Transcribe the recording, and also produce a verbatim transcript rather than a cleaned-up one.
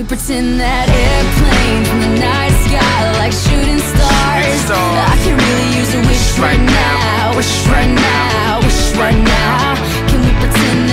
we pretend that airplanes in the night sky like shooting stars? I can really use a wish right now, wish right now, wish right now. Can we pretend